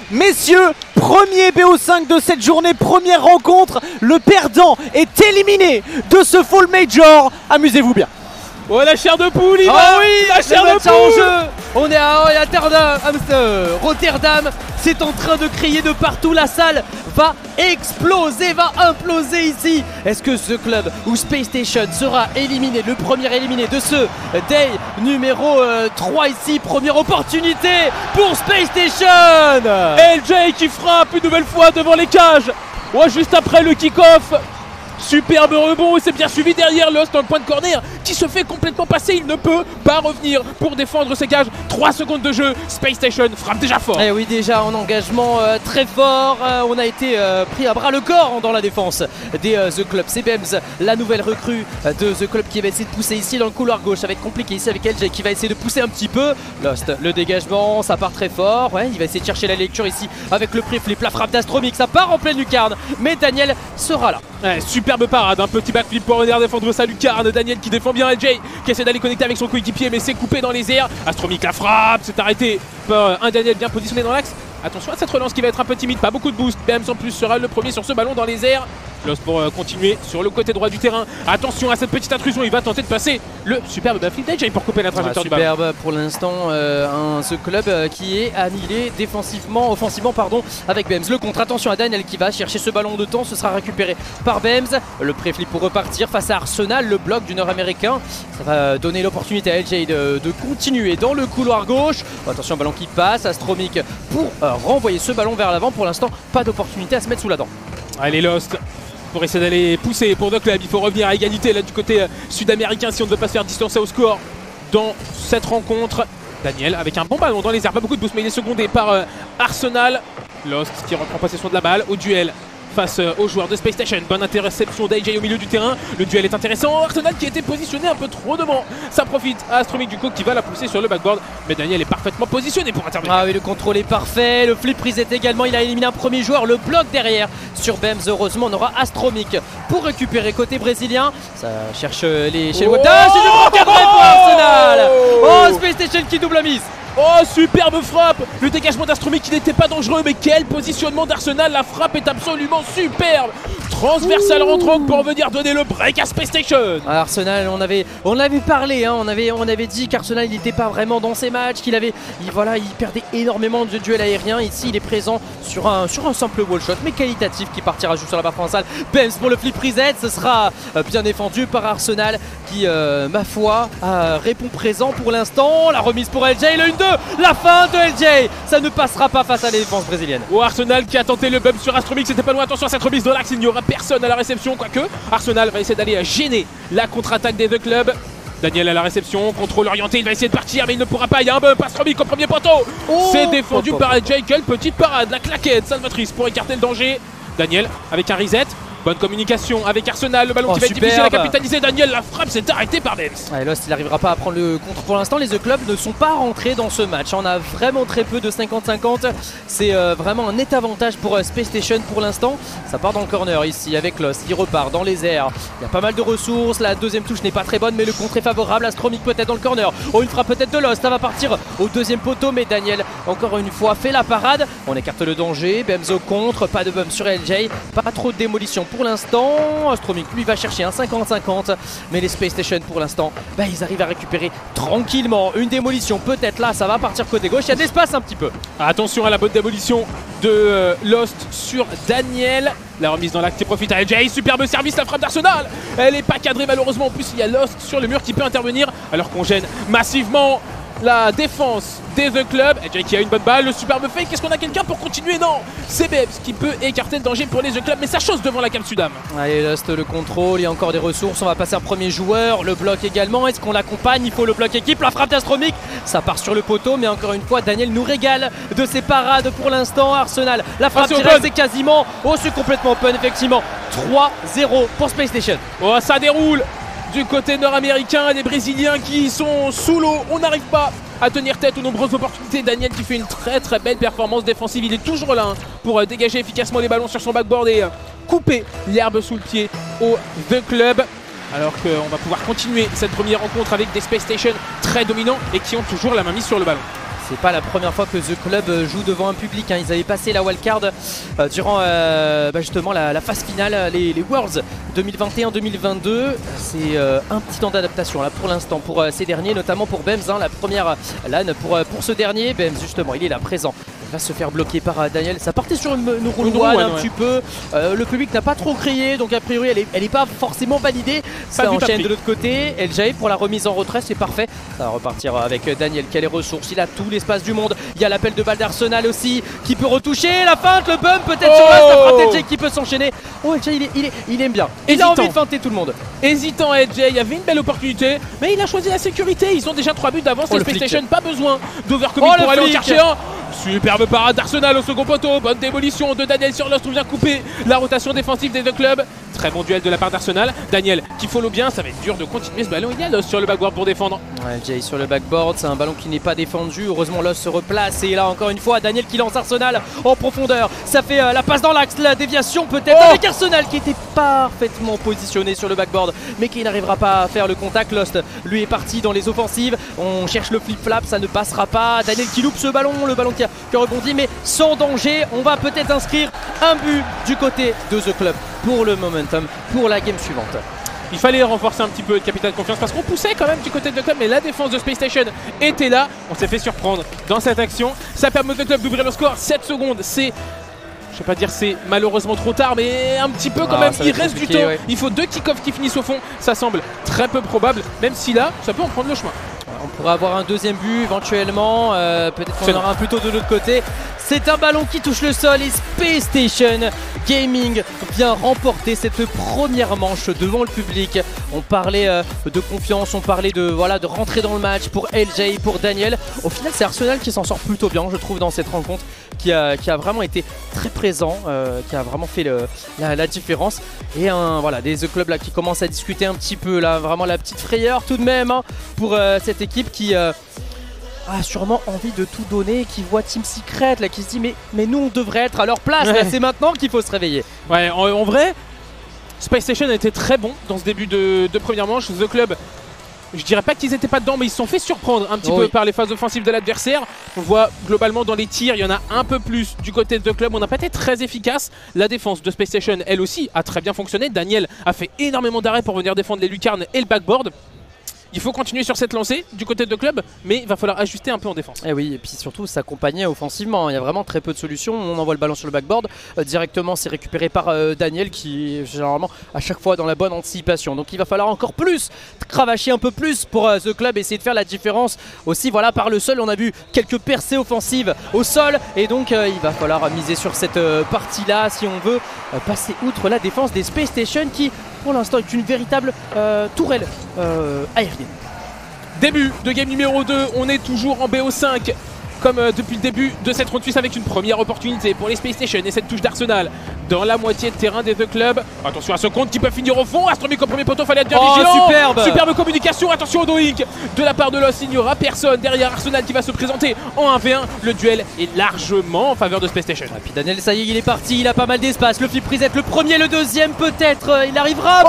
Messieurs, premier BO5 de cette journée, première rencontre. Le perdant est éliminé de ce Fall Major. Amusez-vous bien. Oh la chair de poule, il ah va. oui, la chair de poule en jeu. On est à Rotterdam, c'est en train de crier de partout, la salle va exploser, va imploser ici. Est-ce que ce club ou Space Station sera éliminé, le premier éliminé de ce day numéro 3 ici, première opportunité pour Space Station. LJ qui frappe une nouvelle fois devant les cages. Ouais, juste après le kick-off. Superbe rebond et c'est bien suivi derrière Lost dans le point de corner qui se fait complètement passer, il ne peut pas revenir pour défendre ses cages. 3 secondes de jeu, Space Station frappe déjà fort. Et oui, déjà en engagement très fort, on a été pris à bras le corps dans la défense des The Club. C'est Bems, la nouvelle recrue de The Club qui va essayer de pousser ici dans le couloir gauche. Ça va être compliqué ici avec LJ qui va essayer de pousser un petit peu. Lost, le dégagement, ça part très fort. Ouais, il va essayer de chercher la lecture ici avec le pré-flip, la frappe d'Astromix, ça part en pleine lucarne. Mais Daniel sera là. Ouais, superbe parade, un petit backflip pour venir défendre sa lucarne. Daniel qui défend bien LJ, qui essaie d'aller connecter avec son coéquipier, mais c'est coupé dans les airs. Astromic la frappe, c'est arrêté par un Daniel bien positionné dans l'axe. Attention à cette relance qui va être un peu timide, pas beaucoup de boost. Bems en plus sera le premier sur ce ballon dans les airs. Lost pour continuer sur le côté droit du terrain. Attention à cette petite intrusion, il va tenter de passer le superbe backflip d'LJ pour couper la trajectoire du ballon. Superbe pour l'instant, ce club qui est annihilé défensivement, offensivement pardon, avec Bems. Le contre, attention à Daniel qui va chercher ce ballon de temps, ce sera récupéré par Bems. Le pré-flip pour repartir face à Arsenal, le bloc du nord-américain. Ça va donner l'opportunité à LJ de continuer dans le couloir gauche. Attention, ballon qui passe, Astromic pour renvoyer ce ballon vers l'avant. Pour l'instant, pas d'opportunité à se mettre sous la dent. Allez Lost pour essayer d'aller pousser pour The Club, il faut revenir à égalité là du côté sud-américain si on ne veut pas se faire distancer au score dans cette rencontre. Daniel avec un bon ballon dans les airs, pas beaucoup de boost mais il est secondé par Arsenal. Lost qui reprend possession de la balle au duel face aux joueurs de Space Station. Bonne interception d'AJ au milieu du terrain. Le duel est intéressant. Arsenal qui était positionné un peu trop devant. Ça profite à Astromic du coup qui va la pousser sur le backboard. Mais Daniel est parfaitement positionné pour intervenir. Ah oui, le contrôle est parfait. Le flip reset également. Il a éliminé un premier joueur. Le bloc derrière sur Bems. Heureusement, on aura Astromic pour récupérer côté brésilien. Ça cherche les chez le Wata. C'est du bloc cadré pour Arsenal. Oh, Space Station qui double mise. Oh, superbe frappe. Le dégagement d'Astromic qui n'était pas dangereux, mais quel positionnement d'Arsenal. La frappe est absolument superbe. Transversal rentrant pour venir donner le break à Space Station. Arsenal, on avait parlé, hein, on avait dit qu'Arsenal il n'était pas vraiment dans ses matchs, il perdait énormément de duels aériens. Ici il est présent sur un simple wall shot mais qualitatif qui partira juste sur la barre frontale. Bems pour le flip reset, ce sera bien défendu par Arsenal qui ma foi répond présent pour l'instant. La remise pour LJ, le 1-2, la fin de LJ, ça ne passera pas face à la défense brésilienne. Oh, Arsenal qui a tenté le bump sur Astromic, c'était pas loin. Attention à cette remise dans l'axe, il n'y aura personne à la réception, quoique Arsenal va essayer d'aller gêner la contre-attaque des The Club. Daniel à la réception, contrôle orienté, il va essayer de partir mais il ne pourra pas, il y a un bump, Astromic au premier poteau. C'est défendu par LJ, quelle petite parade, la claquette salvatrice pour écarter le danger. Daniel avec un reset. Bonne communication avec Arsenal, le ballon qui va être difficile à capitaliser. Daniel, la frappe s'est arrêtée par Bems. Ouais, Lost il n'arrivera pas à prendre le contre pour l'instant. Les The Club ne sont pas rentrés dans ce match. On a vraiment très peu de 50-50. C'est vraiment un net avantage pour Space Station pour l'instant. Ça part dans le corner ici avec Lost. Il repart dans les airs. Il y a pas mal de ressources. La deuxième touche n'est pas très bonne mais le contre est favorable. Astromic peut-être dans le corner. Oh, une frappe peut-être de Lost. Ça va partir au deuxième poteau mais Daniel encore une fois fait la parade. On écarte le danger. Bems au contre. Pas de bump sur LJ. Pas trop de démolition pour l'instant. Astromic lui va chercher un 50-50 mais les Space Station pour l'instant ils arrivent à récupérer tranquillement une démolition. Peut-être là ça va partir côté gauche, il y a de l'espace un petit peu. Attention à la bonne démolition de Lost sur Daniel. La remise dans l'axe qui profite à LJ, superbe service, la frappe d'Arsenal. Elle n'est pas cadrée malheureusement, en plus il y a Lost sur le mur qui peut intervenir alors qu'on gêne massivement la défense des The Club. LJ qui a une bonne balle, le superbe fake. Est-ce qu'on a quelqu'un pour continuer? Non, c'est Bems qui peut écarter le danger pour les The Club, mais ça chose devant la cam Sudam. Allez, Lost le contrôle, il y a encore des ressources, on va passer un premier joueur, le bloc également. Est-ce qu'on l'accompagne? Il faut le bloc équipe, la frappe d'Astromic, ça part sur le poteau, mais encore une fois Daniel nous régale de ses parades pour l'instant. Arsenal, la frappe directe c'est quasiment, oh c'est complètement open effectivement. 3-0 pour Space Station. Oh ça déroule du côté nord-américain, des Brésiliens qui sont sous l'eau, on n'arrive pas à tenir tête aux nombreuses opportunités. Daniel qui fait une très belle performance défensive, il est toujours là pour dégager efficacement les ballons sur son backboard et couper l'herbe sous le pied au The Club. Alors qu'on va pouvoir continuer cette première rencontre avec des Space Station très dominants et qui ont toujours la main mise sur le ballon. C'est pas la première fois que The Club joue devant un public, hein. Ils avaient passé la wildcard durant justement la phase finale, les Worlds 2021-2022. C'est un petit temps d'adaptation là pour l'instant pour ces derniers, notamment pour Bems, hein, la première LAN pour ce dernier. Bems justement, il est là présent. Il va se faire bloquer par Daniel. Ça partait sur une roll one un petit peu. Le public n'a pas trop crié, donc a priori elle est pas forcément validée. Ça enchaîne de l'autre côté. LJ pour la remise en retrait, c'est parfait. Ça va repartir avec Daniel qui a les ressources. Il a tout l'espace du monde. Il y a l'appel de balle d'Arsenal aussi qui peut retoucher. La feinte, le bump peut-être sur la frappe LJ qui peut s'enchaîner. Oh LJ il aime bien. Il a envie de feinter tout le monde. Hésitant LJ, il y avait une belle opportunité, mais il a choisi la sécurité. Ils ont déjà 3 buts d'avance. Les Space Station, pas besoin d'overcommit pour aller en chercher un. Superbe parade d'Arsenal au second poteau, bonne démolition de Daniel sur Lost, on vient couper la rotation défensive des deux clubs. Très bon duel de la part d'Arsenal. Daniel qui follow bien, ça va être dur de continuer ce ballon. Il y a Lost sur le backboard pour défendre. Ouais, Jay sur le backboard, c'est un ballon qui n'est pas défendu. Heureusement Lost se replace et là encore une fois Daniel qui lance Arsenal en profondeur. Ça fait la passe dans l'axe, la déviation peut-être avec Arsenal qui était parfaitement positionné sur le backboard mais qui n'arrivera pas à faire le contact. Lost lui est parti dans les offensives. On cherche le flip-flap, ça ne passera pas. Daniel qui loupe ce ballon, le ballon qui rebondit mais sans danger. On va peut-être inscrire un but du côté de The Club pour le momentum, pour la game suivante. Il fallait renforcer un petit peu le capital de confiance parce qu'on poussait quand même du côté de The Club, mais la défense de Space Station était là. On s'est fait surprendre dans cette action. Ça permet au The Club d'ouvrir le score. 7 secondes, c'est... Je vais pas dire c'est malheureusement trop tard, mais un petit peu quand même. Il reste du temps. Ouais. Il faut 2 kick-offs qui finissent au fond. Ça semble très peu probable, même si là, ça peut en prendre le chemin. On pourrait avoir un deuxième but éventuellement, peut-être qu'on aura un plus tôt de l'autre côté. C'est un ballon qui touche le sol et Space Station Gaming vient remporter cette première manche devant le public. On parlait de confiance, on parlait de rentrer dans le match pour LJ, pour Daniel. Au final c'est Arsenal qui s'en sort plutôt bien je trouve dans cette rencontre, qui a vraiment été très présent, qui a vraiment fait la différence. Et des The Club là qui commencent à discuter un petit peu là, vraiment la petite frayeur tout de même hein, pour cette équipe qui a sûrement envie de tout donner, qui voit Team Secret là, qui se dit mais nous on devrait être à leur place, c'est maintenant qu'il faut se réveiller. Ouais, en vrai, Space Station a été très bon dans ce début de première manche. The Club, je dirais pas qu'ils étaient pas dedans, mais ils se sont fait surprendre un petit peu par les phases offensives de l'adversaire. On voit globalement dans les tirs, il y en a un peu plus du côté de The Club. On n'a pas été très efficace. La défense de Space Station, elle aussi, a très bien fonctionné. Daniel a fait énormément d'arrêts pour venir défendre les lucarnes et le backboard. Il faut continuer sur cette lancée du côté de club, mais il va falloir ajuster un peu en défense. Et oui, et puis surtout s'accompagner offensivement. Il y a vraiment très peu de solutions. On envoie le ballon sur le backboard. Directement, c'est récupéré par Daniel qui est généralement à chaque fois dans la bonne anticipation. Donc il va falloir encore plus cravacher un peu plus pour The Club, essayer de faire la différence. Aussi, par le sol, on a vu quelques percées offensives au sol. Et donc il va falloir miser sur cette partie-là si on veut passer outre la défense des Space Station qui, pour l'instant, est une véritable tourelle aérienne. Début de game numéro 2, on est toujours en BO5 comme depuis le début de cette ronde suisse avec une première opportunité pour les Space Station et cette touche d'Arsenal dans la moitié de terrain des The Club. Attention à ce compte qui peut finir au fond. Astromique au premier poteau, fallait être bien vigilant. Superbe communication, attention au doink de la part de Lost. Il n'y aura personne derrière Arsenal qui va se présenter en 1v1. Le duel est largement en faveur de Space Station. Et puis Daniel, ça y est, il est parti, il a pas mal d'espace. Le flip reset, le premier, le deuxième peut-être, il arrivera.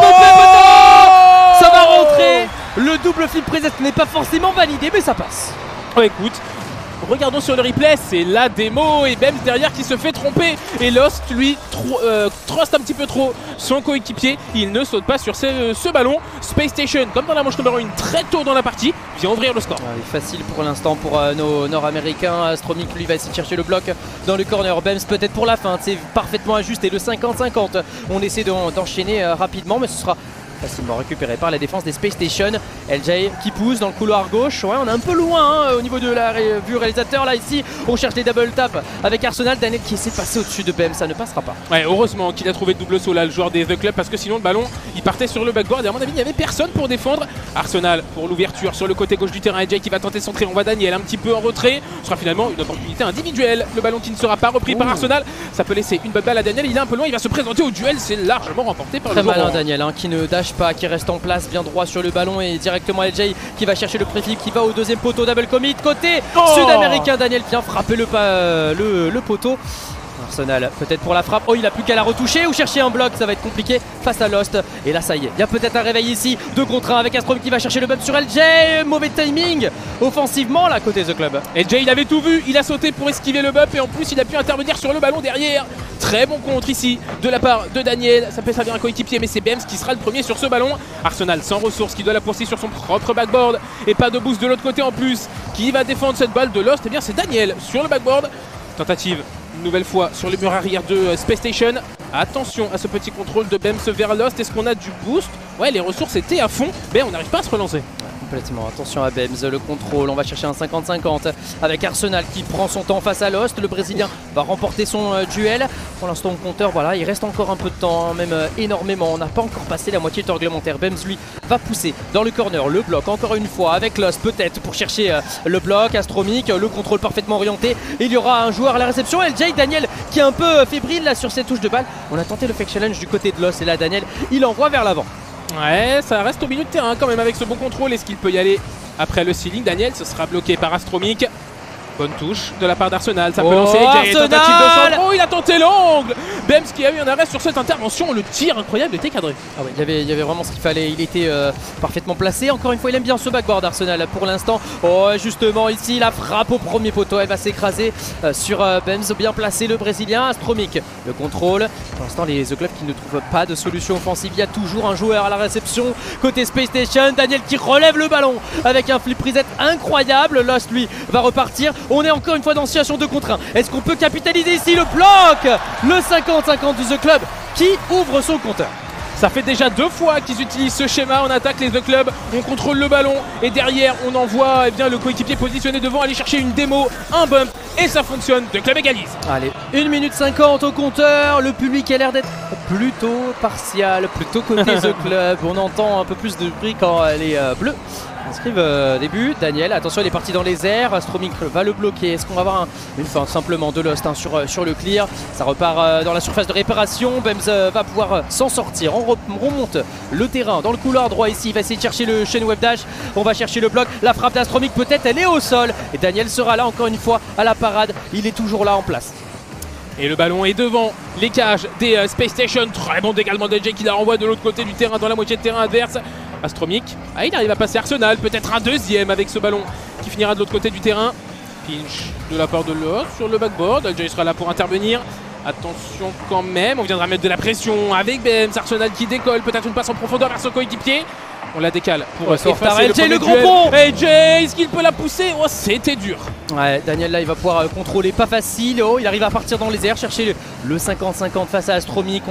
Ça va rentrer. Le double flip reset n'est pas forcément validé, mais ça passe. Oh, écoute, regardons sur le replay, c'est la démo et Bems derrière qui se fait tromper. Et Lost, lui, truste un petit peu trop son coéquipier. Il ne saute pas sur ce ballon. Space Station, comme dans la manche numéro 1, très tôt dans la partie, vient ouvrir le score. Facile pour l'instant pour nos Nord-Américains. Astromic, lui, va essayer de chercher le bloc dans le corner. Bems peut-être pour la fin, c'est parfaitement ajusté. Le 50-50, on essaie d'enchaîner rapidement, mais ce sera facilement récupéré par la défense des Space Station. LJ qui pousse dans le couloir gauche. Ouais, on est un peu loin au niveau de la vue réalisateur là ici. On cherche les double tap avec Arsenal. Daniel qui essaie de passer au-dessus de Bems, ça ne passera pas. Ouais, heureusement qu'il a trouvé le double saut là, le joueur des The Club, parce que sinon le ballon il partait sur le backboard et à mon avis il n'y avait personne pour défendre. Arsenal pour l'ouverture sur le côté gauche du terrain. LJ qui va tenter son centrer. On voit Daniel un petit peu en retrait. Ce sera finalement une opportunité individuelle. Le ballon qui ne sera pas repris par Arsenal. Ça peut laisser une bonne balle à Daniel. Il est un peu loin. Il va se présenter au duel. C'est largement remporté par le joueur. Très malin Daniel qui ne dash pas, qui reste en place bien droit sur le ballon et directement LJ qui va chercher le préflip, qui va au deuxième poteau, double commit côté sud-américain. Daniel vient frapper le poteau. Arsenal peut-être pour la frappe. Oh, il a plus qu'à la retoucher ou chercher un bloc, ça va être compliqué face à Lost. Et là ça y est, il y a peut-être un réveil ici. 2 contre 1 avec Astrom qui va chercher le bump sur LJ. Mauvais timing offensivement là côté The Club. LJ il avait tout vu, il a sauté pour esquiver le bump et en plus il a pu intervenir sur le ballon derrière. Très bon contre ici de la part de Daniel. Ça peut servir un coéquipier mais c'est Bems qui sera le premier sur ce ballon. Arsenal sans ressources qui doit la poursuivre sur son propre backboard. Et pas de boost de l'autre côté en plus. Qui va défendre cette balle de Lost? Eh bien c'est Daniel sur le backboard. Tentative une nouvelle fois sur le mur arrière de Space Station. Attention à ce petit contrôle de Bems vers Lost. Est-ce qu'on a du boost? Ouais, les ressources étaient à fond, mais on n'arrive pas à se relancer. Complètement, attention à Bems, le contrôle, on va chercher un 50-50 avec Arsenal qui prend son temps face à Lost. Le Brésilien va remporter son duel. Pour l'instant, au compteur, voilà, il reste encore un peu de temps, même énormément. On n'a pas encore passé la moitié du temps réglementaire. Bems, lui, va pousser dans le corner, le bloc encore une fois avec Lost, peut-être pour chercher le bloc. Astromique, le contrôle parfaitement orienté. Et il y aura un joueur à la réception. LJ, Daniel, qui est un peu fébrile là sur ses touches de balle. On a tenté le fake challenge du côté de Lost et là, Daniel, il envoie vers l'avant. Ouais, ça reste au milieu de terrain quand même avec ce bon contrôle. Est-ce qu'il peut y aller après le ceiling? Daniel, ce sera bloqué par Astromique. Bonne touche de la part d'Arsenal, ça peut lancer LJ, tentative de centre. Oh, il a tenté l'angle. Bems qui a eu un arrêt sur cette intervention, le tir incroyable était cadré. Ah ouais, il y avait vraiment ce qu'il fallait, il était parfaitement placé. Encore une fois, il aime bien ce backboard Arsenal pour l'instant. Oh, justement ici, la frappe au premier poteau, elle va s'écraser sur Bems, bien placé le Brésilien. Astromique, le contrôle. Pour l'instant, les The Club qui ne trouvent pas de solution offensive, il y a toujours un joueur à la réception. Côté Space Station, Daniel qui relève le ballon avec un flip reset incroyable. Lost, lui, va repartir. On est encore une fois dans une situation 2 contre 1. Est-ce qu'on peut capitaliser ici le bloc? Le 50-50 du The Club qui ouvre son compteur. Ça fait déjà 2 fois qu'ils utilisent ce schéma. On attaque les The Club, on contrôle le ballon et derrière on envoie eh bien, le coéquipier positionné devant aller chercher une démo, un bump et ça fonctionne. The Club égalise. Allez, 1 minute 50 au compteur. Le public a l'air d'être plutôt partial, plutôt côté The Club. On entend un peu plus de bruit quand les bleus inscrivent début. Daniel, attention, il est parti dans les airs. Astromique va le bloquer. Est-ce qu'on va avoir une fin simplement de Lost sur le clear? Ça repart dans la surface de réparation. Bems va pouvoir s'en sortir. On remonte le terrain dans le couloir droit ici. Il va essayer de chercher le chaîne web dash. On va chercher le bloc. La frappe d'Astromique peut-être, elle est au sol. Et Daniel sera là encore une fois à la parade. Il est toujours là en place. Et le ballon est devant les cages des Space Station. Très bon dégalement d'LJ qui la renvoie de l'autre côté du terrain, dans la moitié de terrain adverse. Astromique, il arrive à passer Arsenal, peut-être un deuxième avec ce ballon qui finira de l'autre côté du terrain. Pinch de la part de Lost sur le backboard. LJ sera là pour intervenir. Attention quand même, on viendra mettre de la pression avec Bems. Arsenal qui décolle, peut-être une passe en profondeur vers son coéquipier. On la décale pour effacer LJ, le gros pont. LJ, est-ce qu'il peut la pousser? Oh, c'était dur. Ouais, Daniel là il va pouvoir contrôler, pas facile. Oh, il arrive à partir dans les airs, chercher le 50-50 face à Astromique.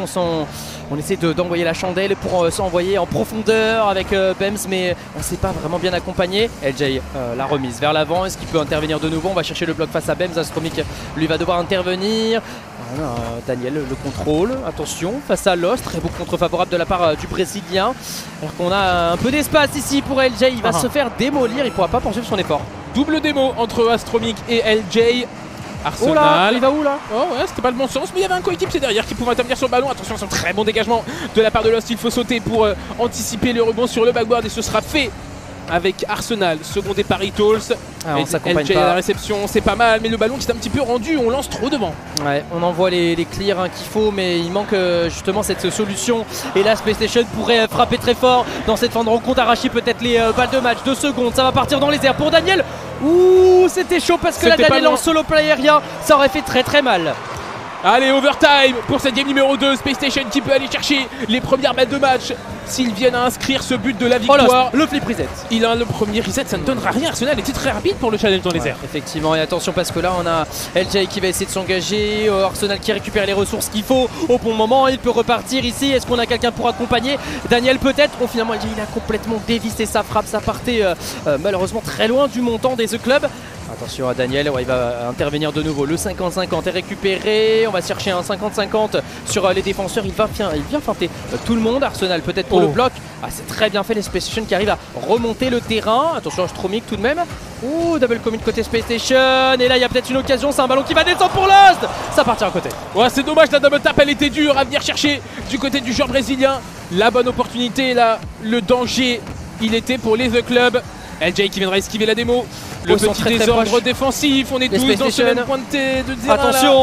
On essaie d'envoyer la chandelle pour s'envoyer en profondeur avec Bems, mais on ne s'est pas vraiment bien accompagné. LJ la remise vers l'avant, est-ce qu'il peut intervenir de nouveau? On va chercher le bloc face à Bems. Astromique lui va devoir intervenir. Voilà, Daniel le contrôle, attention face à Lost, très beau contre favorable de la part du Brésilien. Alors qu'on a un peu d'espace ici pour LJ, il va se faire démolir, il ne pourra pas poursuivre son effort. Double démo entre Astromique et LJ. Arsenal. Oh là, il va où là? Oh ouais, c'était pas le bon sens, mais il y avait un coéquipier derrière qui pouvait intervenir sur le ballon. Attention, c'est un très bon dégagement de la part de Lost. Il faut sauter pour anticiper le rebond sur le backboard et ce sera fait avec Arsenal, secondé par Itols. On s'accompagne pas. À la réception, c'est pas mal, mais le ballon qui est un petit peu rendu, on lance trop devant. Ouais, on envoie les clears qu'il faut, mais il manque justement cette solution. Et là, Space Station pourrait frapper très fort dans cette fin de rencontre, arracher peut-être les balles de match. 2 secondes, ça va partir dans les airs pour Daniel. Ouh, c'était chaud parce que là, Daniel en solo play aérien, ça aurait fait très mal. Allez, overtime pour cette game numéro 2. Space Station qui peut aller chercher les premières balles de match s'ils viennent à inscrire ce but de la victoire. Oh, le flip reset. Il a le premier reset, ça ne donnera rien. Arsenal était très rapide pour le challenge dans les airs. Effectivement, et attention parce que là on a LJ qui va essayer de s'engager. Arsenal qui récupère les ressources qu'il faut au bon moment. Il peut repartir ici. Est-ce qu'on a quelqu'un pour accompagner Daniel peut-être? Finalement LJ il a complètement dévissé sa frappe. Ça partait malheureusement très loin du montant des The Club. Attention à Daniel, il va intervenir de nouveau. Le 50-50 est récupéré. On va chercher un 50-50 sur les défenseurs. Il vient feinter tout le monde. Arsenal peut-être pour le bloc. C'est très bien fait les Space Station qui arrivent à remonter le terrain. Attention à Astromique tout de même. Double commit côté Space Station. Et là il y a peut-être une occasion. C'est un ballon qui va descendre pour Lost. Ça part à côté. Ouais, c'est dommage, la double tap elle était dure à venir chercher du côté du joueur brésilien. La bonne opportunité là, le danger il était pour les The Club. LJ qui viendra esquiver la démo. Le petit désordre défensif, on est tous dans ce même point de terrain. Attention,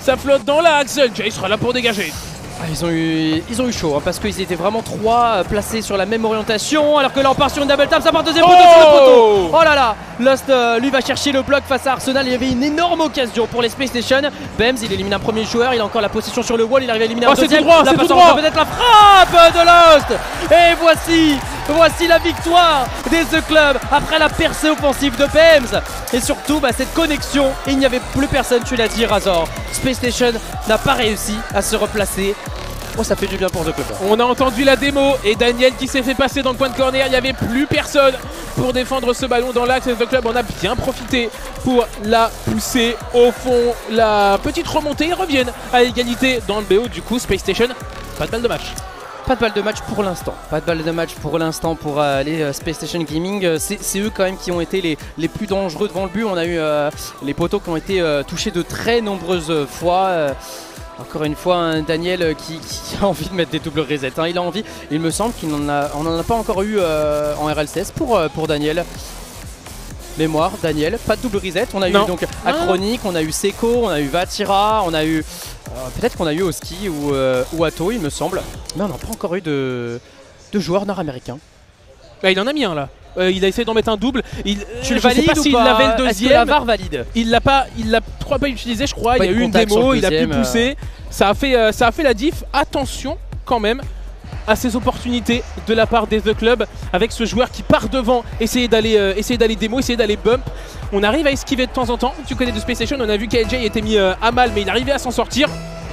Ça flotte dans l'axe. Jay sera là pour dégager. Ah, ils ont eu chaud hein, parce qu'ils étaient vraiment 3 placés sur la même orientation alors que là on part sur une double tap, ça part deuxième poteau sur le poteau. Oh là là, Lost lui va chercher le bloc face à Arsenal. Il y avait une énorme occasion pour les Space Station. Bems il élimine un premier joueur, il a encore la possession sur le wall, il arrive à éliminer un deuxième. C'est tout droit. Peut-être la frappe de Lost. Et voici la victoire des The Club après la percée offensive de Bems. Et surtout cette connexion, il n'y avait plus personne, tu l'as dit Razor. Space Station n'a pas réussi à se replacer. Oh, ça fait du bien pour The Club. On a entendu la démo et Daniel qui s'est fait passer dans le coin de corner. Il n'y avait plus personne pour défendre ce ballon dans l'axe. The Club en a bien profité pour la pousser au fond. La petite remontée, ils reviennent à égalité dans le BO. Du coup, Space Station, pas de balle de match. Pas de balle de match pour l'instant. Pas de balle de match pour l'instant pour les Space Station Gaming. C'est eux quand même qui ont été les plus dangereux devant le but. On a eu les poteaux qui ont été touchés de très nombreuses fois. Encore une fois, un Daniel qui a envie de mettre des doubles resets. Hein. Il a envie. Il me semble qu'on n'en a pas encore eu en RLCS pour Daniel. Mémoire, Daniel, pas de double reset. On a eu donc Achronic, on a eu Seco, on a eu Vatira, on a eu. Peut-être qu'on a eu Oski ou Atto, il me semble. Mais on n'a pas encore eu de joueurs nord-américains. Il en a mis un là. Il a essayé d'en mettre un double. Tu le valides ou pas? Il avait le deuxième. Est-ce que la VAR valide? Il l'a pas utilisé, je crois. Il y a eu une démo, il a pu pousser. Ça a fait la diff. Attention quand même à ces opportunités de la part des The Club avec ce joueur qui part devant, essayer d'aller démo, essayer d'aller bump. On arrive à esquiver de temps en temps. Du côté de Space Station, on a vu qu'LJ était mis à mal, mais il arrivait à s'en sortir.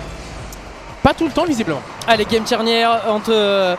Pas tout le temps visiblement. Allez, game charnière entre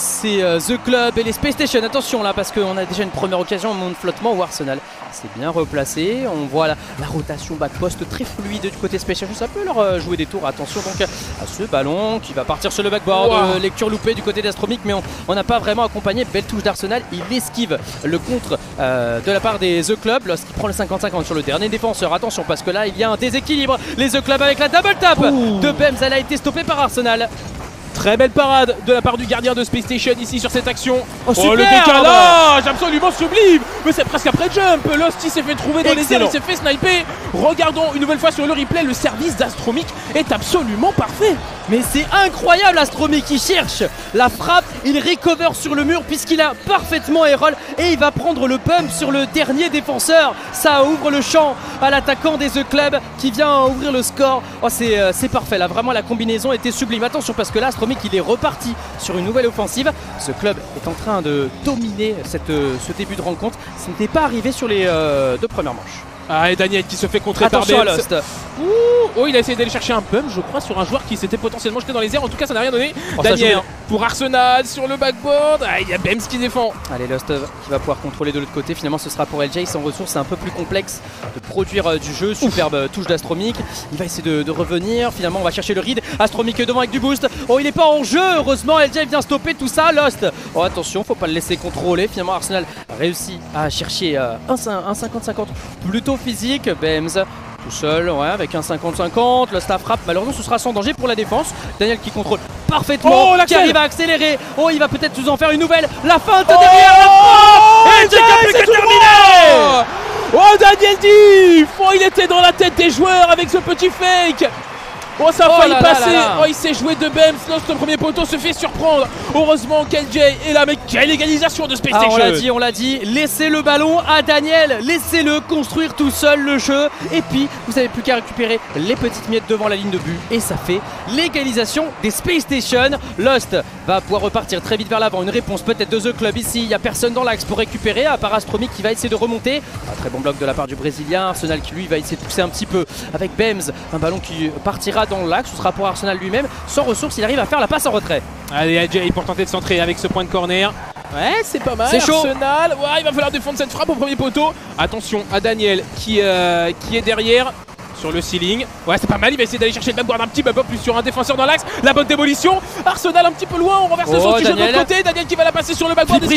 The Club et les Space Station. Attention là parce qu'on a déjà une première occasion au monde flottement où Arsenal s'est bien replacé. On voit la rotation back post très fluide du côté Space Station. Ça peut leur jouer des tours. Attention donc à ce ballon qui va partir sur le backboard. Wow. Lecture loupée du côté d'Astromic, mais on n'a pas vraiment accompagné. Belle touche d'Arsenal. Il esquive le contre de la part des The Club lorsqu'il prend le 50-50 sur le dernier défenseur. Attention parce que là il y a un déséquilibre. Les The Club avec la double tap de Bems. Elle a été stoppée par Arsenal. Très belle parade de la part du gardien de Space Station ici sur cette action. Oh, le décalage absolument sublime. Mais c'est presque après jump. Losty s'est fait trouver dans les airs, il s'est fait sniper. Regardons une nouvelle fois sur le replay, le service d'Astromic est absolument parfait. Mais c'est incroyable, Astromic qui cherche la frappe, il recover sur le mur puisqu'il a parfaitement airroll et il va prendre le bump sur le dernier défenseur. Ça ouvre le champ à l'attaquant des The Club qui vient ouvrir le score. Oh, c'est parfait là, vraiment la combinaison était sublime. Attention parce que là Astromic il est reparti sur une nouvelle offensive. The Club est en train de dominer ce début de rencontre. Ce n'était pas arrivé sur les 2 premières manches. Ah, et Daniel qui se fait contrer par Attention à Bems. Lost. Oh, il a essayé d'aller chercher un bump, je crois, sur un joueur qui s'était potentiellement jeté dans les airs. En tout cas, ça n'a rien donné. Oh, Daniel pour Arsenal sur le backboard. Ah, il y a Bems qui défend. Allez, Lost qui va pouvoir contrôler de l'autre côté. Finalement, ce sera pour LJ. Sans ressources, c'est un peu plus complexe de produire du jeu. Superbe touche d'Astromic. Il va essayer de revenir. Finalement, on va chercher le read. Astromic devant avec du boost. Oh, il n'est pas en jeu. Heureusement, LJ vient stopper tout ça. Lost. Oh, attention, faut pas le laisser contrôler. Finalement, Arsenal réussit à chercher un 50-50 plutôt physique. Bems tout seul, ouais, avec un 50-50. Lost à frappe. Malheureusement, ce sera sans danger pour la défense. Daniel qui contrôle parfaitement. Oh, qui arrive à accélérer. Oh, il va peut-être nous en faire une nouvelle. La feinte derrière. La frappe. Et c'est terminé. Oh, Daniel Diff. Oh, il était dans la tête des joueurs avec ce petit fake. Oh, ça a failli passer. Oh, il s'est joué de Bems. Lost, le premier poteau, se fait surprendre. Heureusement qu'LJ est là, mais quelle égalisation de Space Station. On l'a dit, laissez le ballon à Daniel, laissez-le construire tout seul le jeu. Et puis, vous n'avez plus qu'à récupérer les petites miettes devant la ligne de but. Et ça fait l'égalisation des Space Station. Lost va pouvoir repartir très vite vers l'avant. Une réponse peut-être de The Club ici. Il n'y a personne dans l'axe pour récupérer, à part Astromic qui va essayer de remonter. Un très bon bloc de la part du Brésilien. Arsenal qui lui va essayer de pousser un petit peu avec Bems. Un ballon qui partira dans l'axe, ce sera pour Arsenal lui-même. Sans ressources, il arrive à faire la passe en retrait. Allez, AJ pour tenter de centrer avec ce point de corner. Ouais, c'est pas mal. C'est chaud. Arsenal, ouais, il va falloir défendre cette frappe au premier poteau. Attention à Daniel qui est derrière. Sur le ceiling, ouais c'est pas mal, il va essayer d'aller chercher le backboard un petit peu plus sur un défenseur dans l'axe, la bonne démolition, Arsenal un petit peu loin, on renverse son sujet de l'autre côté, Daniel qui va la passer sur le backboard,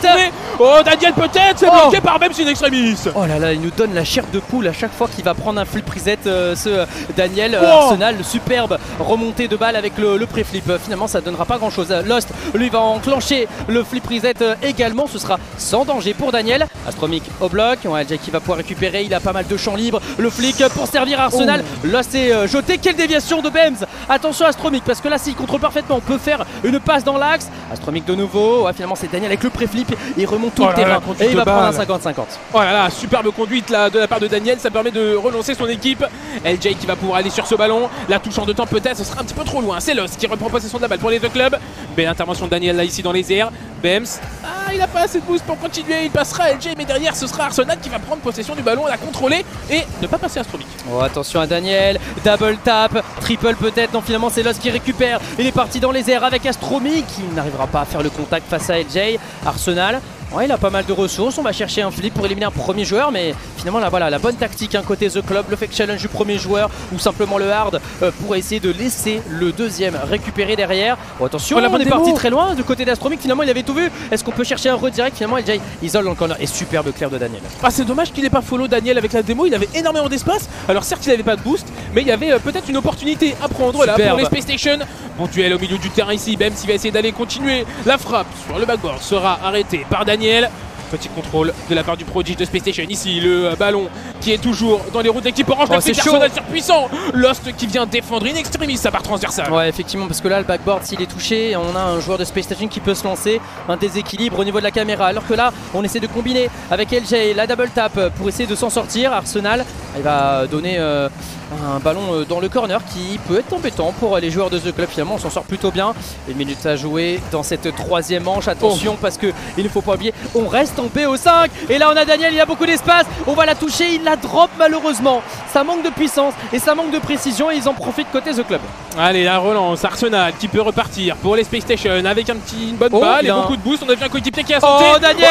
oh Daniel peut-être, c'est bloqué par Bems in extremis. Oh là là, il nous donne la chair de poule à chaque fois qu'il va prendre un flip reset, ce Daniel. Arsenal, superbe remontée de balle avec le pré-flip, finalement ça donnera pas grand chose. Lost lui va enclencher le flip reset également, ce sera sans danger pour Daniel. Astromic au bloc, ouais, LJ qui va pouvoir récupérer, il a pas mal de champs libres. Le flic pour servir Arsenal. Là c'est jeté, quelle déviation de Bems. Attention Astromic parce que là s'il contrôle parfaitement, on peut faire une passe dans l'axe. Astromic de nouveau, ouais, finalement c'est Daniel avec le pré-flip, il remonte tout le terrain et il va prendre un 50-50. Oh là là, superbe conduite là, de la part de Daniel, ça permet de relancer son équipe. LJ qui va pouvoir aller sur ce ballon, la touche en deux temps peut-être, ce sera un petit peu trop loin. C'est Lost qui reprend possession de la balle pour les deux clubs. Belle intervention de Daniel là ici dans les airs. Bems, il a pas assez de boost pour continuer, il passera à LJ mais derrière ce sera Arsenal qui va prendre possession du ballon, la contrôler et ne pas passer Astromic. Oh, attention à Daniel, double tap, triple peut-être, non finalement c'est Lost qui récupère, il est parti dans les airs avec Astromic, il n'arrivera pas à faire le contact face à LJ. Arsenal, ouais, il a pas mal de ressources, on va chercher un flip pour éliminer un premier joueur, mais finalement là voilà la bonne tactique côté The Club, le fake challenge du premier joueur ou simplement le hard pour essayer de laisser le deuxième récupérer derrière. Oh, attention, on est parti très loin du côté d'Astromic, finalement il avait tout vu. Est-ce qu'on peut chercher un redirect? Finalement LJ isole dans le corner et superbe clair de Daniel. Ah, c'est dommage qu'il n'ait pas follow Daniel avec la démo, il avait énormément d'espace. Alors certes il n'avait pas de boost, mais il y avait peut-être une opportunité à prendre là pour les Space Station. Bon duel au milieu du terrain ici, Bems il va essayer d'aller continuer. La frappe sur le backboard sera arrêtée par Daniel. Petit contrôle de la part du prodige de Space Station. Ici le ballon qui est toujours dans les routes d'équipe orange. C'est Arsenal surpuissant. Lost qui vient défendre in extremis sa barre transversale. Ouais effectivement parce que là le backboard s'il est touché, on a un joueur de Space Station qui peut se lancer. Un déséquilibre au niveau de la caméra. Alors que là on essaie de combiner avec LJ la double tap pour essayer de s'en sortir. Arsenal il va donner un ballon dans le corner qui peut être embêtant pour les joueurs de The Club. Finalement on s'en sort plutôt bien. Une minute à jouer dans cette troisième manche. Attention parce que il ne faut pas oublier, on reste en BO5 et là on a Daniel, il a beaucoup d'espace, on va la toucher, il la drop malheureusement. Ça manque de puissance et ça manque de précision et ils en profitent côté The Club. Allez la relance, Arsenal qui peut repartir pour les Space Station avec une bonne balle et beaucoup de boost. On a vu un coéquipier qui a sauté. Oh Daniel,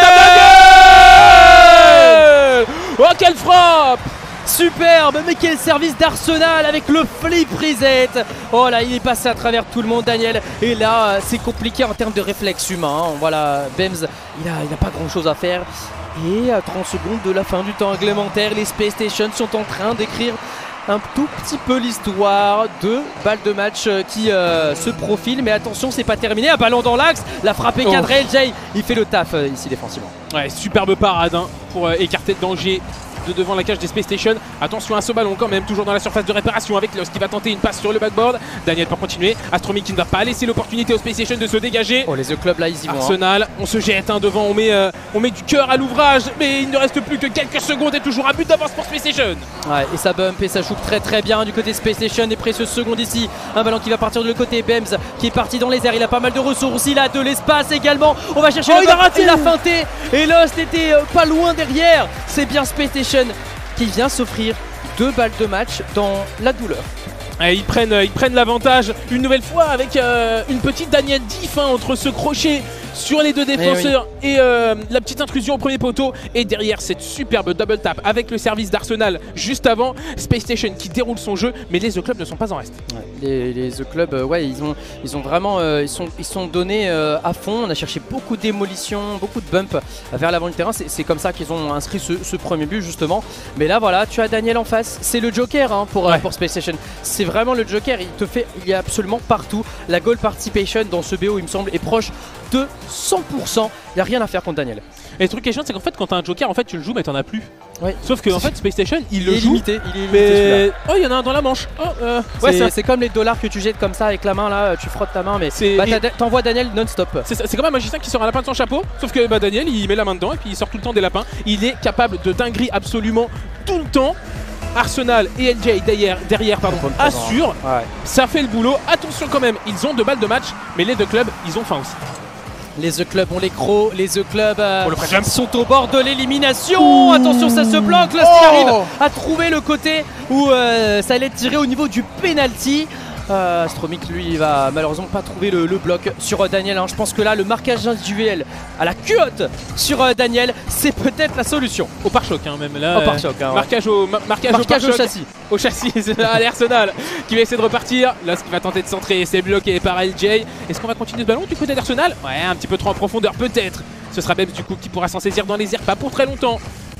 oh quelle frappe! Superbe, mais quel service d'Arsenal avec le flip reset. Oh là, il est passé à travers tout le monde Daniel. Et là, c'est compliqué en termes de réflexe humain. Voilà, Bems, il a pas grand chose à faire. Et à 30 secondes de la fin du temps réglementaire, les Space Station sont en train d'écrire un tout petit peu l'histoire de balle de match qui se profile. Mais attention, c'est pas terminé. Un ballon dans l'axe, la frappe est cadrée. LJ, il fait le taf ici défensivement. Ouais, superbe parade pour écarter le danger de devant la cage des Space Station. Attention à ce ballon quand même, toujours dans la surface de réparation avec Lost qui va tenter une passe sur le backboard. Daniel pour continuer. Astromic qui ne va pas laisser l'opportunité aux Space Station de se dégager. Oh les The Club là ils y vont. Arsenal, on se jette devant, on met du cœur à l'ouvrage, mais il ne reste plus que quelques secondes et toujours un but d'avance pour Space Station. Ouais, et ça bump et ça joue très bien du côté Space Station. Et précieuses secondes ici, un ballon qui va partir de l'autre côté. Bems qui est parti dans les airs, il a pas mal de ressources, il a de l'espace également. On va chercher le ballon, il a feinté et Lost était pas loin derrière. C'est bien Space Station qui vient s'offrir 2 balles de match dans la douleur. Et ils prennent l'avantage une nouvelle fois avec une petite Daniel diff entre ce crochet sur les deux défenseurs et la petite intrusion au premier poteau. Et derrière cette superbe double tap avec le service d'Arsenal juste avant. Space Station qui déroule son jeu, mais les The Club ne sont pas en reste. Ouais, les The Club, ouais, ils ont vraiment ils sont donnés à fond. On a cherché beaucoup de démolitions, beaucoup de bumps vers l'avant du terrain. C'est comme ça qu'ils ont inscrit ce premier but justement. Mais là voilà, tu as Daniel en face. C'est le Joker pour Space Station. C'est vraiment le Joker. Il y a absolument partout. La goal participation dans ce BO, il me semble, est proche de 100%. Il n'y a rien à faire contre Daniel. Et le truc qui est chiant, c'est qu'en fait, quand tu as un Joker, en fait, tu le joues, mais t'en as plus. Ouais. Sauf que en fait, Space Station, il le joue. Limité, il est mais... limité. Oh, il y en a un dans la manche. Ouais, c'est comme les dollars que tu jettes comme ça avec la main là, tu frottes ta main, mais t'envoies Daniel non-stop. C'est comme un magicien qui sort un lapin de son chapeau, sauf que Daniel, il met la main dedans et puis il sort tout le temps des lapins. Il est capable de dinguerie absolument tout le temps. Arsenal et LJ derrière assurent, ça fait le boulot. Attention quand même, ils ont 2 balles de match, mais les deux clubs, ils ont faim aussi. Les The Club ont les crocs, les The Club sont au bord de l'élimination. Attention, ça se bloque, là il arrive à trouver le côté où ça allait tirer au niveau du penalty. Astromic lui il va malheureusement pas trouver le bloc sur Daniel. Je pense que là le marquage individuel à la culotte sur Daniel, c'est peut-être la solution. Au pare-choc même là. Au pare-choc. Marquage au châssis. Au châssis, c'est l'Arsenal qui va essayer de repartir. Là ce qui va tenter de centrer, c'est bloqué par LJ. Est-ce qu'on va continuer ce ballon du côté d'Arsenal? Ouais, un petit peu trop en profondeur peut-être. Ce sera Bems du coup qui pourra s'en saisir dans les airs, pas pour très longtemps.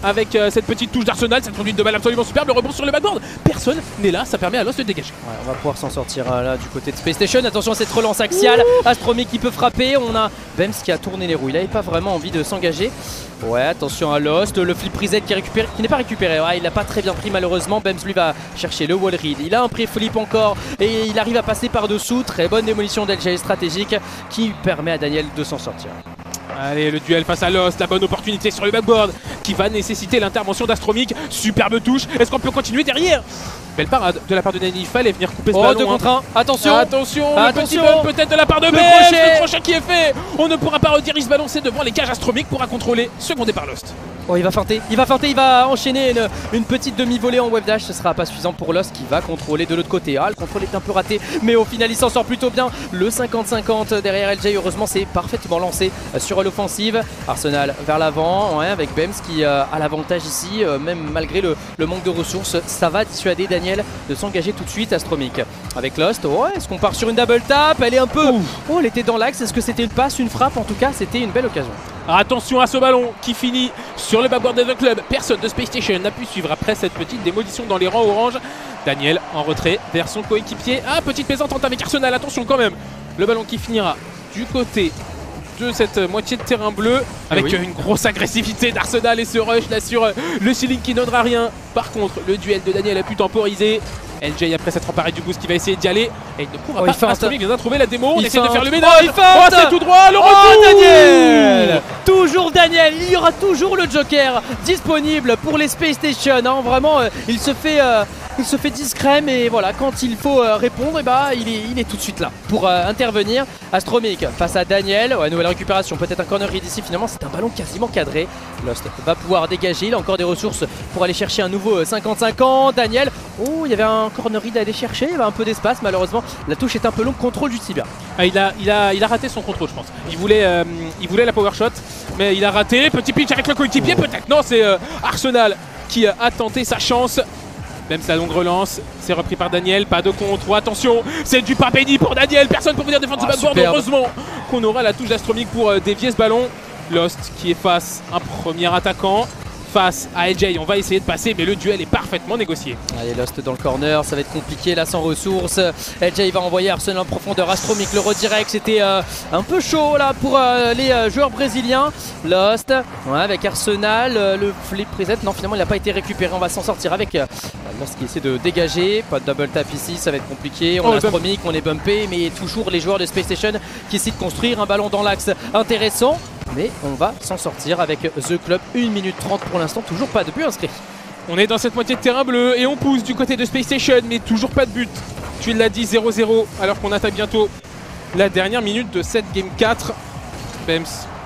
avec cette petite touche d'Arsenal, cette conduite de balle absolument superbe, le rebond sur le backboard. Personne n'est là, ça permet à Lost de dégager. Ouais, on va pouvoir s'en sortir là du côté de Space Station. Attention à cette relance axiale. Astromic qui peut frapper. On a Bems qui a tourné les roues. Il n'avait pas vraiment envie de s'engager. Ouais, attention à Lost. Le flip reset qui n'est pas récupéré. Ouais, il n'a pas très bien pris malheureusement. Bems lui va chercher le wall read. Il a un pré-flip encore et il arrive à passer par-dessous. Très bonne démolition d'LJ stratégique qui permet à Daniel de s'en sortir. Allez, le duel face à Lost, la bonne opportunité sur le backboard qui va nécessiter l'intervention d'Astromic. Superbe touche. Est-ce qu'on peut continuer derrière? Belle parade de la part de Nani. Il fallait venir couper ce ballon. 2 contre 1. Attention. Attention. Le petit bump peut-être de la part de Bems. Le crochet qui est fait. On ne pourra pas rediriger ce ballon. C'est devant les cages. Astromic pourra contrôler. Secondé par Lost. Oh, il va feinter, il va enchaîner une petite demi-volée en wave dash. Ce sera pas suffisant pour Lost qui va contrôler de l'autre côté. Ah, le contrôle est un peu raté, mais au final il s'en sort plutôt bien. Le 50-50 derrière LJ, heureusement c'est parfaitement lancé sur l'offensive. Arsenal vers l'avant, ouais, avec Bems qui a l'avantage ici, même malgré le manque de ressources. Ça va dissuader Daniel de s'engager tout de suite. Astromic avec Lost. Ouais, est-ce qu'on part sur une double tap? Elle est un peu... Oh, elle était dans l'axe. Est-ce que c'était une passe, une frappe? En tout cas, c'était une belle occasion. Attention à ce ballon qui finit sur le backboard de The Club. Personne de Space Station n'a pu suivre après cette petite démolition dans les rangs orange. Daniel en retrait vers son coéquipier. Ah, petite plaisantante avec Arsenal. Attention quand même. Le ballon qui finira du côté de cette moitié de terrain bleu avec une grosse agressivité d'Arsenal et ce rush là sur le ceiling qui ne donnera rien. Par contre, le duel de Daniel a pu temporiser. LJ après s'être emparé du boost qui va essayer d'y aller et il ne pourra pas. Astromic vient de trouver la démo. On essaie de faire le ménage. Oh, c'est tout droit. Le retour. Daniel. Toujours Daniel. Il y aura toujours le Joker disponible pour les Space Station. Hein. Vraiment, il se fait discret, mais voilà, quand il faut répondre, et bah, il est tout de suite là pour intervenir. Astromic face à Daniel. Ouais, nouvelle récupération. Peut-être un corner read ici. Finalement, c'est un ballon quasiment cadré. Lost va pouvoir dégager. Il a encore des ressources pour aller chercher un nouveau 50-50. Daniel. Oh, il y avait un corner read à aller chercher. Il y avait un peu d'espace. Malheureusement, la touche est un peu longue. Contrôle du Tibia. Ah, il a raté son contrôle, je pense. Il voulait la power shot, mais il a raté. Petit pitch avec le coéquipier, peut-être. Non, c'est Arsenal qui a tenté sa chance. Même sa longue relance, c'est repris par Daniel, pas de contre, attention, c'est du papédi pour Daniel, personne pour venir défendre ce backboard, heureusement qu'on aura la touche d'Astromic pour dévier ce ballon. Lost qui est face à un premier attaquant, face à LJ, on va essayer de passer mais le duel est parfaitement négocié. Allez, Lost dans le corner, ça va être compliqué là sans ressources. LJ va envoyer Arsenal en profondeur. Astromic le redirect, c'était un peu chaud là pour les joueurs brésiliens. Lost, ouais, avec Arsenal, le flip reset, non finalement il n'a pas été récupéré, on va s'en sortir avec Lost qui essaie de dégager, pas de double tap ici, ça va être compliqué. On a Astromic, on est bumpé, mais toujours les joueurs de Space Station qui essaient de construire un ballon dans l'axe intéressant. Mais on va s'en sortir avec The Club, 1 minute 30 pour l'instant, toujours pas de but inscrit. On est dans cette moitié de terrain bleu et on pousse du côté de Space Station, mais toujours pas de but. Tu l'as dit, 0-0, alors qu'on attaque bientôt la dernière minute de cette Game 4. Bems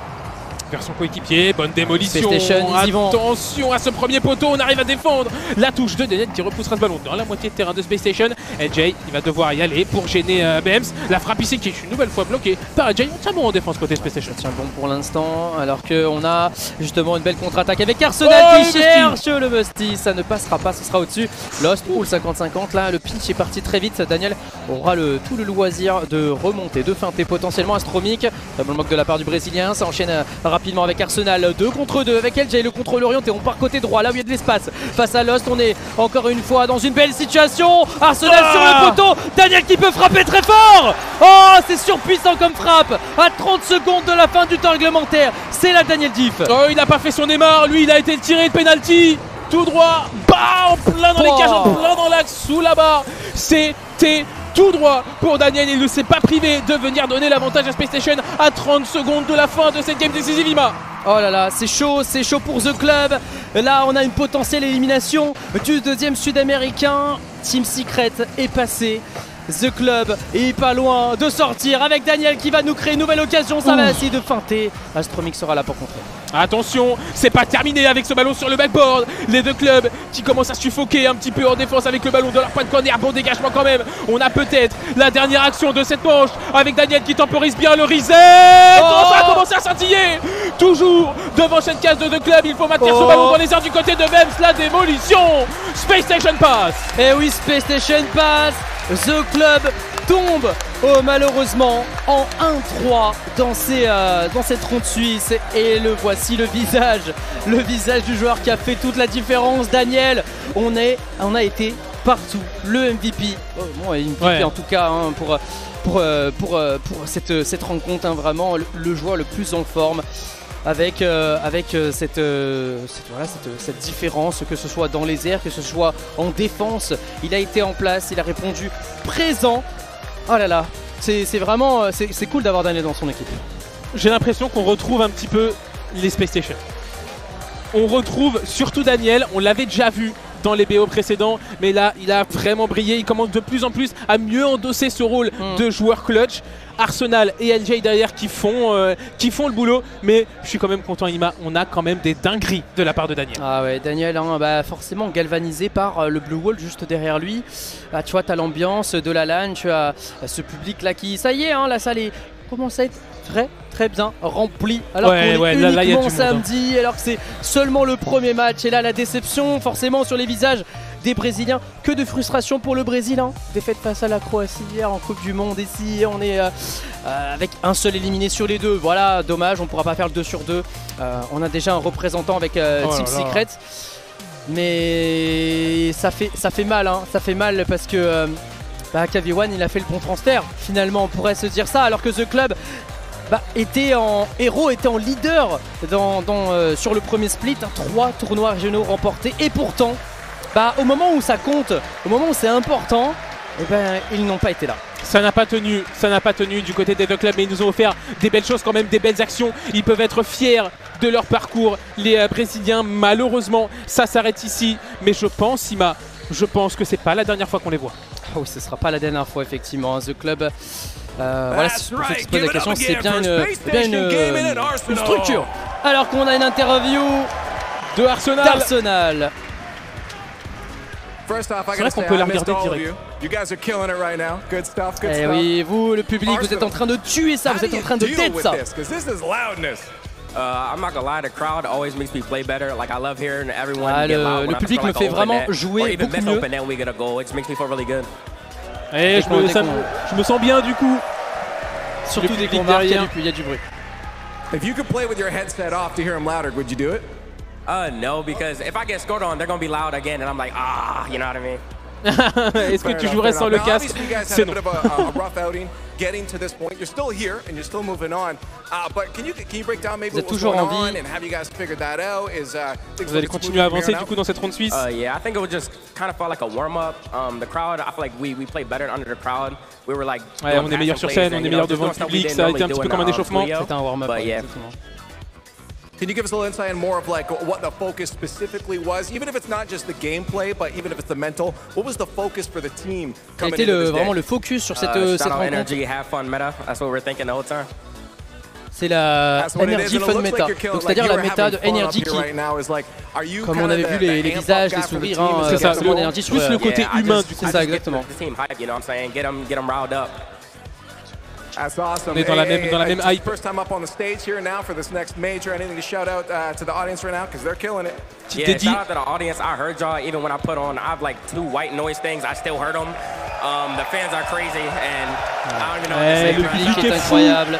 vers son coéquipier, bonne démolition. Attention à ce premier poteau, on arrive à défendre la touche de Daniel qui repoussera ce ballon dans la moitié de terrain de Space Station. LJ, il va devoir y aller pour gêner Bems. La frappe ici qui est une nouvelle fois bloquée par LJ. On tient bon en défense côté Space Station. Ça tient bon pour l'instant, alors qu'on a justement une belle contre-attaque avec Arsenal qui cherche le Musty. Ça ne passera pas, ce sera au-dessus. Lost, le 50-50 là, le pitch est parti très vite. Daniel aura tout le loisir de remonter, de feinter potentiellement Astromic. Double mock de la part du Brésilien, ça enchaîne rapidement avec Arsenal, 2 contre 2 avec LJ, le contrôle orienté, on part côté droit là où il y a de l'espace face à Lost. On est encore une fois dans une belle situation. Arsenal sur le poteau, Daniel qui peut frapper très fort. Oh, c'est surpuissant comme frappe à 30 secondes de la fin du temps réglementaire. C'est la Daniel Diff. Oh, il n'a pas fait son Neymar, lui il a été tiré de penalty tout droit, bah, en plein dans les cages, en plein dans l'axe, sous la barre. C'était tout droit pour Daniel, il ne s'est pas privé de venir donner l'avantage à Space Station à 30 secondes de la fin de cette game décisive. Ima. Oh là là, c'est chaud pour The Club. Là on a une potentielle élimination du deuxième sud-américain. Team Secret est passé. The Club est pas loin de sortir avec Daniel qui va nous créer une nouvelle occasion. Ça va essayer de feinter. Astromic sera là pour contrer. Attention, c'est pas terminé avec ce ballon sur le backboard. Les deux clubs qui commencent à suffoquer un petit peu en défense avec le ballon de leur point de corner. Bon dégagement quand même. On a peut-être la dernière action de cette manche avec Daniel qui temporise bien le reset. Ça a commencé à scintiller. Toujours devant cette case de The Club. Il faut maintenir ce ballon dans les airs du côté de Bems. La démolition. Space Station passe. Et oui, Space Station passe. The Club tombe Oh, malheureusement, en 1-3 dans cette ronde suisse. Et le voici, le visage du joueur qui a fait toute la différence. Daniel, on a été partout. Le MVP, MVP en tout cas hein, pour cette rencontre, hein, vraiment le joueur le plus en forme. Avec cette différence, que ce soit dans les airs, que ce soit en défense. Il a été en place, il a répondu présent. Oh là là, c'est vraiment c'est cool d'avoir Daniel dans son équipe. J'ai l'impression qu'on retrouve un petit peu les Space Station. On retrouve surtout Daniel, on l'avait déjà vu dans les BO précédents, mais là il a vraiment brillé, il commence de plus en plus à mieux endosser ce rôle de joueur clutch. Arsenal et LJ derrière qui font le boulot, mais je suis quand même content Ima, on a quand même des dingueries de la part de Daniel. Ah ouais, Daniel, hein, bah forcément galvanisé par le Blue Wall juste derrière lui. Bah, tu vois, tu as l'ambiance de la LAN, tu as ce public là qui, ça y est, hein, la salle commence à être très bien remplie. Alors qu'on est uniquement samedi, alors que c'est seulement le premier match. Et là, la déception forcément sur les visages des Brésiliens. Que de frustration pour le Brésil, hein. Défaite face à la Croatie hier en Coupe du Monde. Ici, on est avec un seul éliminé sur les deux. Voilà, dommage, on ne pourra pas faire le 2 sur 2. On a déjà un représentant avec Team Secret. Mais ça fait mal, hein. Ça fait mal parce que KV1 il a fait le bon transfert. Finalement, on pourrait se dire ça, alors que The Club était en héros, était en leader sur le premier split. 3 tournois régionaux remportés. Et pourtant, au moment où ça compte, au moment où c'est important, ils n'ont pas été là. Ça n'a pas tenu du côté des deux clubs, mais ils nous ont offert des belles choses quand même, des belles actions. Ils peuvent être fiers de leur parcours, les Brésiliens. Malheureusement, ça s'arrête ici. Mais je pense, Ima, que c'est pas la dernière fois qu'on les voit. Oh, ce sera pas la dernière fois, effectivement. The Club, voilà, pour ceux qui se posent la question, c'est bien une structure. Alors qu'on a une interview de d'Arsenal. C'est vrai qu'on peut la regarder direct. Et oui, vous, le public, vous êtes en train de tuer ça, vous êtes en train de tête ça. Le public me fait vraiment jouer beaucoup mieux. Et je me sens bien du coup. Surtout dès qu'on marque, il y a du bruit. If you could play with your headset off to hear him louder, would you do it? No, because if I get scored on, they're gonna be loud again, and I'm like, you know what I mean? Est-ce que tu jouerais sans le casque? C'est non. Getting to this point, you're still here and you're still moving on. But can you break down maybe what's going on and have you guys figured that out? Vous allez continuer à avancer du coup dans cette ronde suisse? Yeah, I think it would just kind of felt like a warm up. The crowd, I feel like we played better under the crowd. We were like, ouais, on est meilleur sur scène, on est meilleur devant le public. Ça a été un petit peu comme un échauffement. C'était un warm up. Can you give us a little insight on more of like what the focus specifically was, even if it's not just the gameplay, but even if it's the mental? What was the focus for the team? Quel était vraiment le focus sur cette rencontre? Energy, have fun meta. That's what we're thinking the whole time. C'est la Energy Fun Meta, donc c'est-à-dire la méta de Energy qui, comme on avait vu les visages, les sourires, hein, c'est ça, plus le côté humain du coup. C'est ça, exactement. That's awesome. On est dans la même hype. First time up on the stage here now for this next major. Anything to shout out to the audience right now, because they're killing it. Yeah, shout out to the audience. I heard y'all even when I put on. I have like 2 white noise things. I still heard them. The fans are crazy, and I don't even know what to say. Le public est incroyable.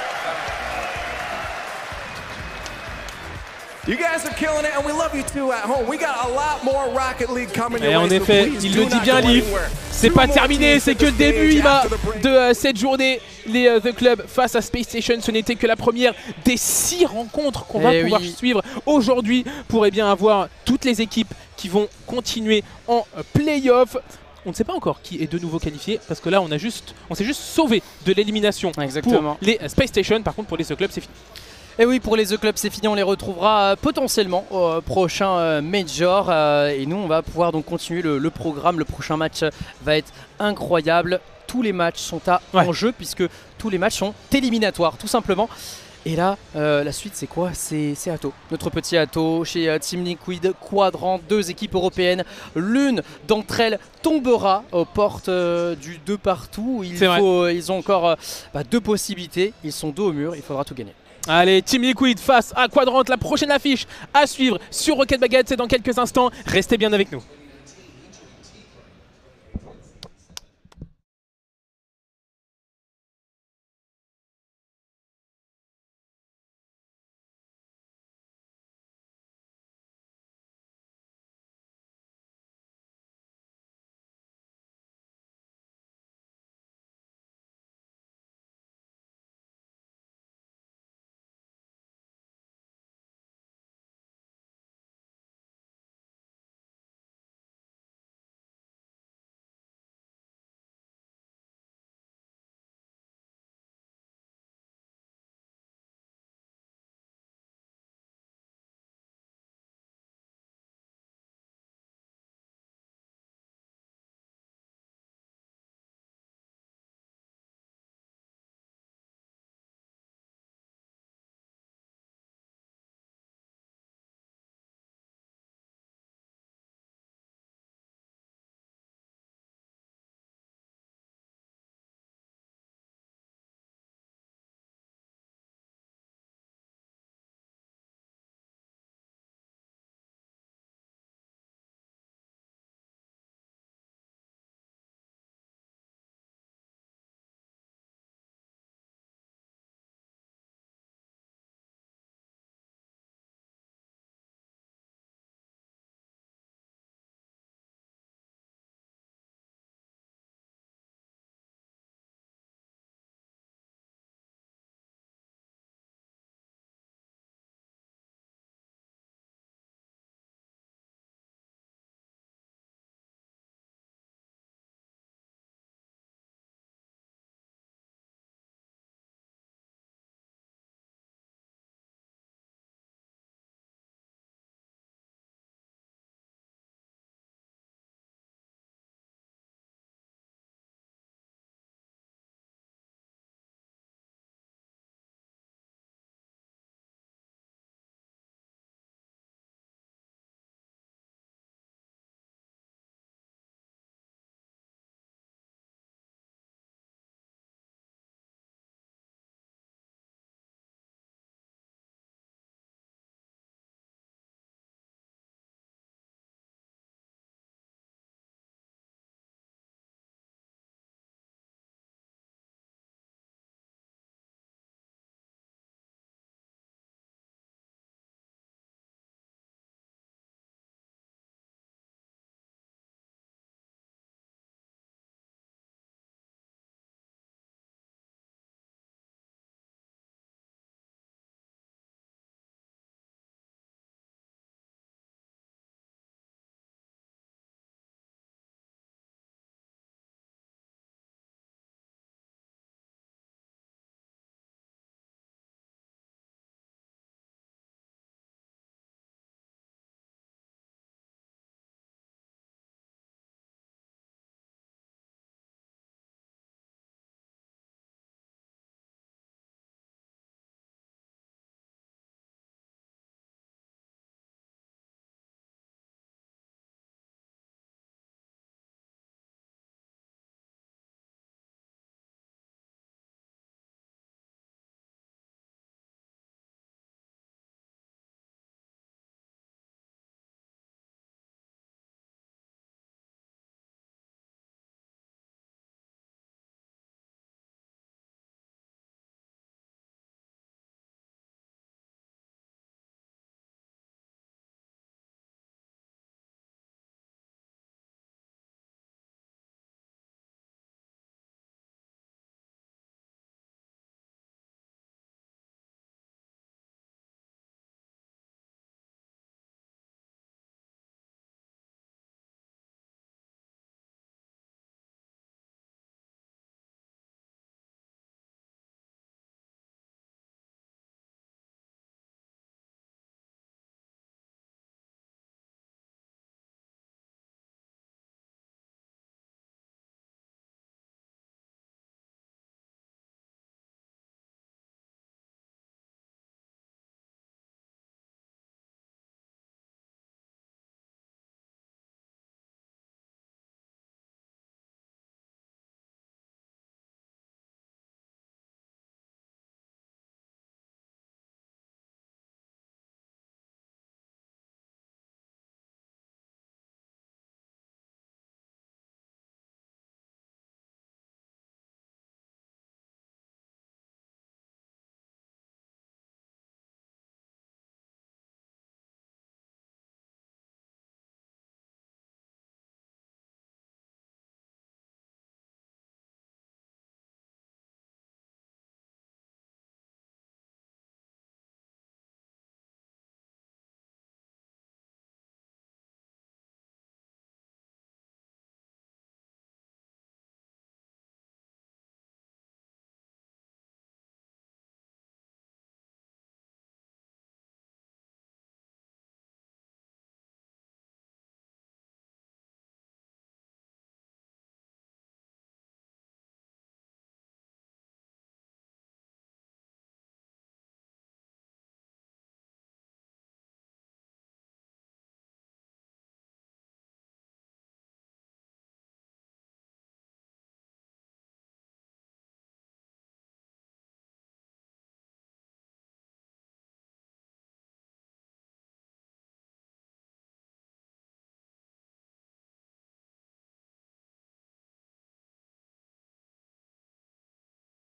You guys are killing it, and we love you too at home. We got a lot more Rocket League coming your way. Et en effet, il le dit bien, Leaf. C'est pas terminé, c'est que le début, Ima, de cette journée. Les The Club face à Space Station, ce n'était que la première des 6 rencontres qu'on va pouvoir suivre aujourd'hui pour bien avoir toutes les équipes qui vont continuer en play-off. On ne sait pas encore qui est de nouveau qualifié parce que là on s'est juste sauvé de l'élimination pour les Space Station. Par contre pour les The Club c'est fini. Et oui, pour les The Club c'est fini, on les retrouvera potentiellement au prochain Major et nous on va pouvoir donc continuer le programme. Le prochain match va être incroyable. Tous les matchs sont à enjeu puisque tous les matchs sont éliminatoires tout simplement. Et là, la suite c'est quoi? C'est Atto, notre petit Atto chez Team Liquid Quadrant, 2 équipes européennes. L'une d'entre elles tombera aux portes du 2 partout. Ils ont encore 2 possibilités, ils sont dos au mur, il faudra tout gagner. Allez, Team Liquid face à Quadrant, la prochaine affiche à suivre sur Rocket Baguette, c'est dans quelques instants. Restez bien avec nous.